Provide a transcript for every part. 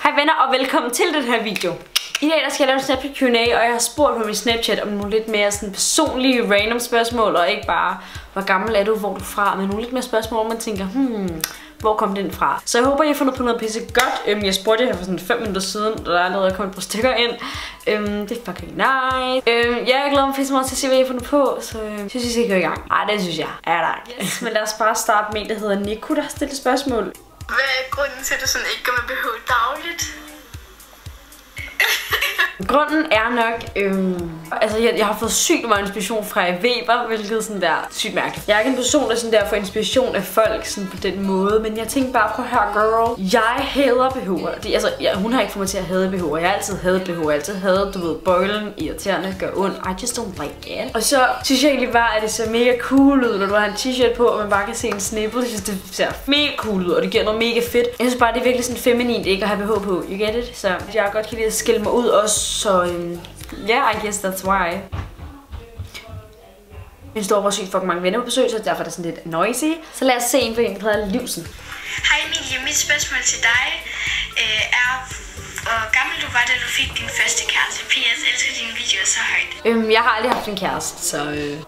Hej venner og velkommen til den her video. I dag der skal jeg lave en Snapchat Q&A, og jeg har spurgt på min Snapchat om nogle lidt mere sådan personlige random spørgsmål, og ikke bare hvor gammel er du, hvor du er fra, men nogle lidt mere spørgsmål, hvor man tænker, hvor kom den fra? Så jeg håber, I har fundet på noget pisse godt. Jeg spurgte jer for sådan 5 minutter siden, og der er allerede kommet et par stykker ind. Det er fucking nice. Jeg glæder mig pisse meget til at se, hvad I har fundet på, så synes I skal gå i gang. Ej, det synes jeg. Ja, der. Yes. Men lad os bare starte med en, der hedder Nico, der har stillet spørgsmål. Hvad er grunden til, at du sådan ikke gør med BH dagligt? Grunden er nok, altså jeg har fået sygt meget inspiration fra Weber, hvilket sådan der sygt mærkeligt. Jeg er ikke en person, der sådan der får inspiration af folk sådan på den måde, men jeg tænkte bare på her girl. Jeg hader BH'er. Altså, hun har ikke fået mig til at hade BH'er. Jeg har altid hadet BH'er. Jeg har altid hadet, du ved, bøjlen, irriterende, gør ondt. I just don't like it. Og så synes jeg egentlig bare, at det ser mega cool ud, når du har en t-shirt på, og man bare kan se en snibble. Jeg synes, det ser mega cool ud, og det giver noget mega fedt. Jeg synes bare, det er virkelig sådan feminint ikke at have BH på. You get it? Så jeg godt kan lide at skille mig ud også. Så yeah, I guess that's why. Min storebror sygt fucking mange venner på besøg, så derfor er det sådan lidt noisy. Så lad os se en på en, der hedder Livsen. Hej Emilie, mit spørgsmål til dig er, hvor gammel du var, da du fik din første kæreste. PS, elsker dine videoer så højt. Jeg har aldrig haft en kæreste, så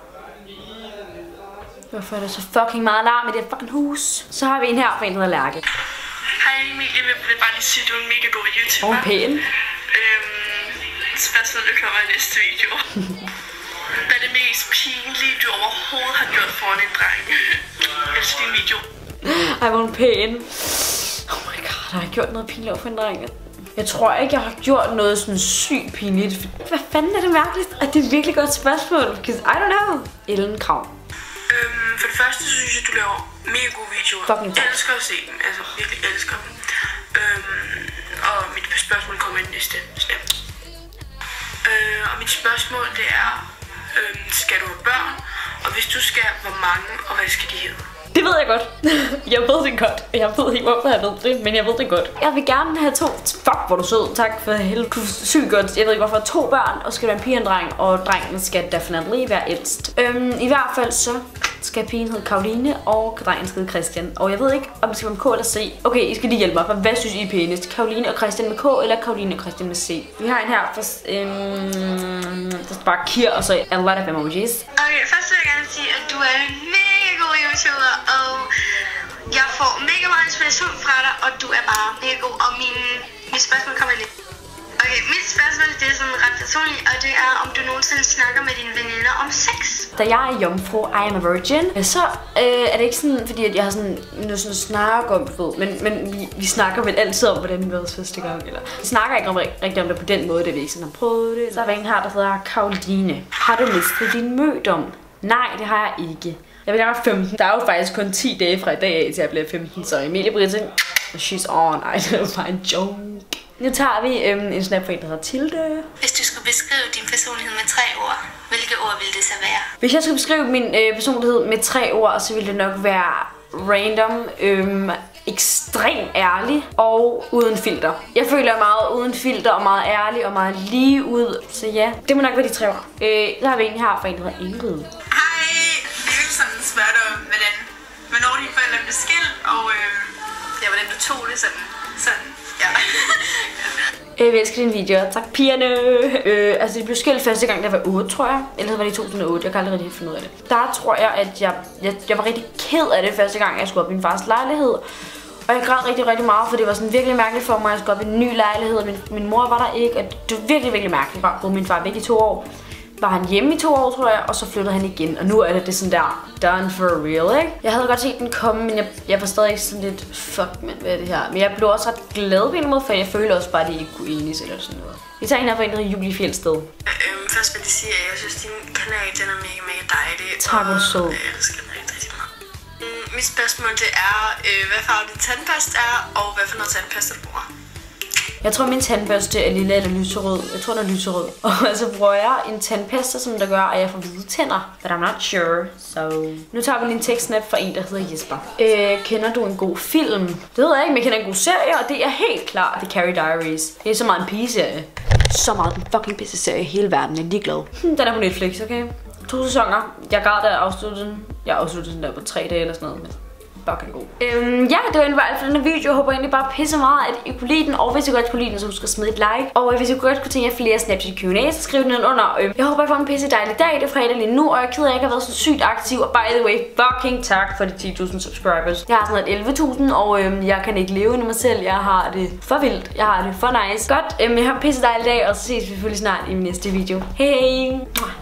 hvorfor er der så fucking meget larm i det fucking hus? Så har vi en her for en, der hedder Lærke. Hej Emilie, jeg vil bare lige sige, at du er en mega god YouTuber. Og pæn. Spørgsmålet der kommer i næste video. Hvad er det mest pinlige, du overhovedet har gjort foran en dreng? Efter din video. Ej, hvor en pæn. Oh my god, har jeg gjort noget pinligt over for en dreng? Jeg tror ikke, jeg har gjort noget sådan sygt pinligt. Hvad fanden er det mærkeligt? At det er et virkelig godt spørgsmål. Because I don't know. Ellen Krav. For det første synes jeg, du laver mega gode videoer. Fucking jeg elsker at se dem. Altså, virkelig elsker dem. Og mit spørgsmål kommer i næste snap. Og mit spørgsmål det er, skal du have børn? Og hvis du skal, hvor mange, og hvad skal de hedde? Det ved jeg godt. Jeg ved det godt. Jeg ved ikke, hvorfor jeg ved det, men jeg ved det godt. Jeg vil gerne have 2. Fuck, hvor du sød. Tak for helvede. Du er sygt godt. Jeg ved ikke, hvorfor 2 børn, og skal være en pige og en dreng, og drengen skal definitely være ældst. I hvert fald så skal pigen hedde Karoline, og drengen skal hedde Christian. Og jeg ved ikke, om det skal være med K eller C. Okay, I skal lige hjælpe mig, for hvad synes I er pænest? Karoline og Christian med K, eller Karoline og Christian med C? Vi har en her for, der står bare Kier, og så a lot of emojis. Okay, først vil jeg gerne sige, at du er en mega god YouTuber, og jeg får mega meget inspiration fra dig, og du er bare mega god, og mit spørgsmål kommer lidt. Okay, mit spørgsmål det er sådan ret personligt, og det er, om du nogensinde snakker med dine veninder om sex. Da jeg er jomfru, I am a virgin, så er det ikke sådan, fordi at jeg har sådan noget sådan snak om, men vi snakker vel altid om, hvordan vi var første gang, eller vi snakker ikke rigtig om det på den måde, det vi ikke sådan har prøvet det. Så er der en her, der hedder Karoline. Har du mistet din mødom? Nej, det har jeg ikke. Jeg vil gerne være 15. Der er jo faktisk kun 10 dage fra i dag af, til jeg bliver 15, så Emilie Britte, she's on. Ej, det er bare en joke. Nu tager vi en snap for en, der hedder Tilde. Hvis du skulle beskrive din personlighed med 3 ord, hvilke ord ville det så være? Hvis jeg skulle beskrive min personlighed med 3 ord, så ville det nok være random, ekstremt ærlig og uden filter. Jeg føler meget uden filter og meget ærlig og meget lige ud. Så ja, det må nok være de 3 ord. Så har vi en her for en, der hedder Ingrid. Hej! Jeg vil sådan spørge dig om, hvornår dine forældre blev skilt, og hvordan du tog det sådan. Ja. Jeg elsker dine videoer. Tak pigerne. Altså det blev skilt første gang, da jeg var 8, tror jeg. Eller var det i 2008. Jeg kan aldrig rigtig finde ud af det. Der tror jeg, at jeg var rigtig ked af det første gang, jeg skulle op i min fars lejlighed. Og jeg græd rigtig, rigtig meget, for det var sådan virkelig mærkeligt for mig, at jeg skulle op i en ny lejlighed. Og min mor var der ikke, og det var virkelig, virkelig mærkeligt. Jeg boede min far væk i 2 år. Var han hjemme i 2 år, tror jeg, og så flyttede han igen. Og nu er det sådan der, done for real, ikke? Jeg havde godt set den komme, men jeg var stadig sådan lidt, fuck, men hvad er det her? Men jeg blev også ret glad på en måde, for jeg føler også bare, at de ikke kunne enes eller sådan noget. Vi tager en her for en, der hedder Julie Fjeldsted. Først vil jeg sige, at jeg synes, din kanal den er mega, mega dejlig. Tak, hvor sød. Jeg elsker den rigtig, rigtig meget. Mit spørgsmål det er, hvad farve din tandpasta er, og hvad for noget tandpasta du bruger? Jeg tror, min tandbørste er lilla eller lyserød. Jeg tror, den er lyserød. Og så bruger jeg en tandpasta, som der gør, at jeg får hvide tænder. But I'm not sure, so... Nu tager vi lige en tekstnap fra en, der hedder Jesper. Kender du en god film? Det ved jeg ikke, men jeg kender en god serie, og det er helt klart The Carrie Diaries. Det er så meget en pigeserie. Så meget den fucking bedste serie i hele verden. Jeg er ligeglad. Den er på Netflix, okay? 2 sæsoner. Jeg græd, da jeg afsluttede den. Jeg afsluttede den der på 3 dage eller sådan noget. fucking god. Ja, det var egentlig alt for den her video. Jeg håber egentlig bare pisse meget, at I kunne lide den. Og hvis I godt kunne lide den, så husk at smide et like. Og hvis I godt kunne tænke jer flere Snapchat Q&A, så skriv den under. Jeg håber, I får en pisse dejlig dag. Det er fredag lige nu, og jeg er ked af, at jeg ikke har været så sygt aktiv. Og by the way, fucking tak for de 10.000 subscribers. Jeg har sådan noget 11.000, og jeg kan ikke leve under mig selv. Jeg har det for vildt. Jeg har det for nice. Godt, jeg har en pisse dejlig dag, og så ses vi selvfølgelig snart i min næste video. Hej!